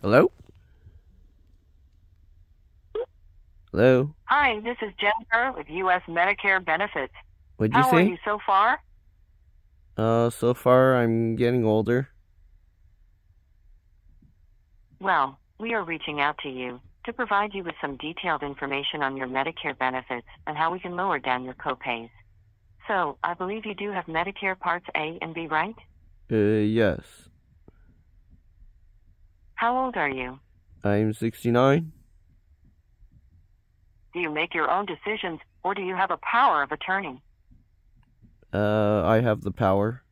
Hello? Hello? Hi, this is Jennifer with U.S. Medicare Benefits. What'd you How are say? you so far? So far I'm getting older. Well, we are reaching out to you to provide you with some detailed information on your Medicare benefits and how we can lower down your copays. So, I believe you do have Medicare Parts A and B, right? Yes. How old are you? I'm 69. Do you make your own decisions or do you have a power of attorney? I have the power.